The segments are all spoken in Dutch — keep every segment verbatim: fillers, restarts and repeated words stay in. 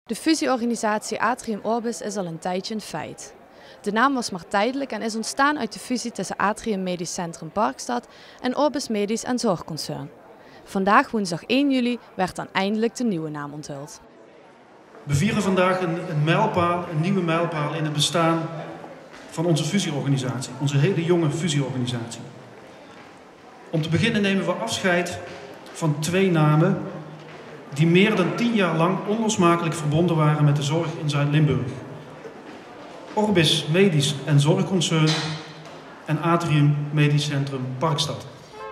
De fusieorganisatie Atrium Orbis is al een tijdje een feit. De naam was maar tijdelijk en is ontstaan uit de fusie tussen Atrium Medisch Centrum Parkstad en Orbis Medisch en Zorgconcern. Vandaag, woensdag één juli, werd dan eindelijk de nieuwe naam onthuld. We vieren vandaag een, een mijlpaal, een nieuwe mijlpaal in het bestaan van onze fusieorganisatie, onze hele jonge fusieorganisatie. Om te beginnen nemen we afscheid van twee namen die meer dan tien jaar lang onlosmakelijk verbonden waren met de zorg in Zuid-Limburg. Orbis Medisch en Zorgconcern en Atrium Medisch Centrum Parkstad.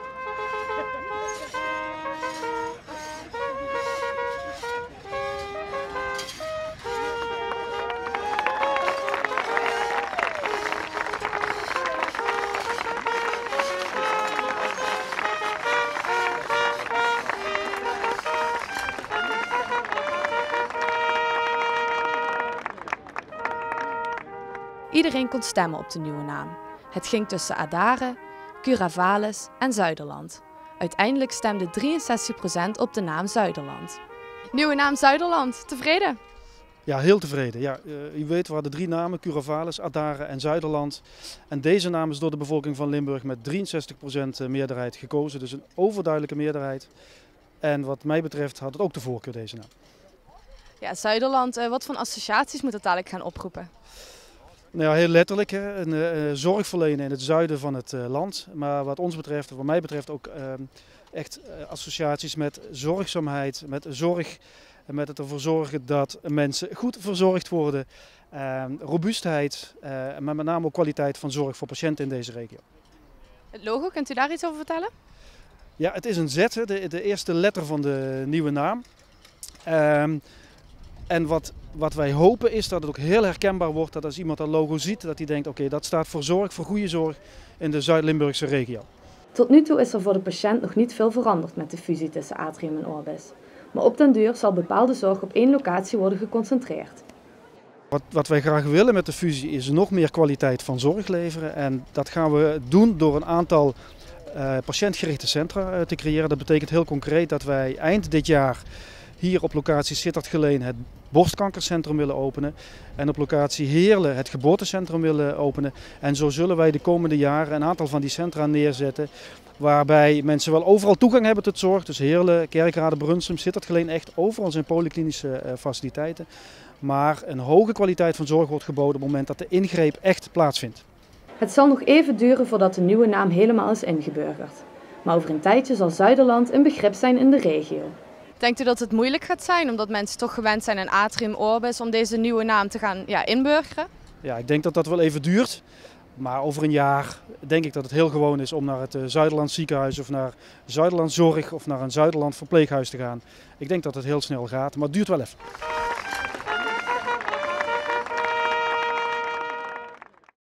Iedereen kon stemmen op de nieuwe naam. Het ging tussen Adare, Curavales en Zuiderland. Uiteindelijk stemde drieënzestig procent op de naam Zuiderland. Nieuwe naam Zuiderland, tevreden? Ja, heel tevreden. Ja, uh, u weet, we hadden drie namen, Curavales, Adare en Zuiderland. En deze naam is door de bevolking van Limburg met drieënzestig procent meerderheid gekozen. Dus een overduidelijke meerderheid. En wat mij betreft had het ook de voorkeur, deze naam. Ja, Zuiderland, uh, wat voor associaties moet het dadelijk gaan oproepen? Nou ja, heel letterlijk, hè, een uh, zorg verlenen in het zuiden van het uh, land. Maar wat ons betreft, wat mij betreft ook uh, echt uh, associaties met zorgzaamheid, met zorg. En met het ervoor zorgen dat mensen goed verzorgd worden. Uh, robuustheid, uh, maar met name ook kwaliteit van zorg voor patiënten in deze regio. Het logo, kunt u daar iets over vertellen? Ja, het is een Z, de, de eerste letter van de nieuwe naam. Uh, En wat, wat wij hopen is dat het ook heel herkenbaar wordt, dat als iemand dat logo ziet, dat hij denkt, oké, okay, dat staat voor zorg, voor goede zorg in de Zuid-Limburgse regio. Tot nu toe is er voor de patiënt nog niet veel veranderd met de fusie tussen Atrium en Orbis. Maar op den duur zal bepaalde zorg op één locatie worden geconcentreerd. Wat, wat wij graag willen met de fusie is nog meer kwaliteit van zorg leveren. En dat gaan we doen door een aantal uh, patiëntgerichte centra uh, te creëren. Dat betekent heel concreet dat wij eind dit jaar hier op locatie Sittard-Geleen het borstkankercentrum willen openen. En op locatie Heerlen het geboortecentrum willen openen. En zo zullen wij de komende jaren een aantal van die centra neerzetten. Waarbij mensen wel overal toegang hebben tot zorg. Dus Heerlen, Kerkrade, Brunsum, Sittard-Geleen, echt overal zijn polyklinische uh, faciliteiten. Maar een hoge kwaliteit van zorg wordt geboden op het moment dat de ingreep echt plaatsvindt. Het zal nog even duren voordat de nieuwe naam helemaal is ingeburgerd. Maar over een tijdje zal Zuiderland een begrip zijn in de regio. Denkt u dat het moeilijk gaat zijn, omdat mensen toch gewend zijn aan Atrium Orbis, om deze nieuwe naam te gaan ja, inburgeren? Ja, ik denk dat dat wel even duurt. Maar over een jaar denk ik dat het heel gewoon is om naar het Zuiderland ziekenhuis of naar Zuiderland zorg of naar een Zuiderland verpleeghuis te gaan. Ik denk dat het heel snel gaat, maar het duurt wel even.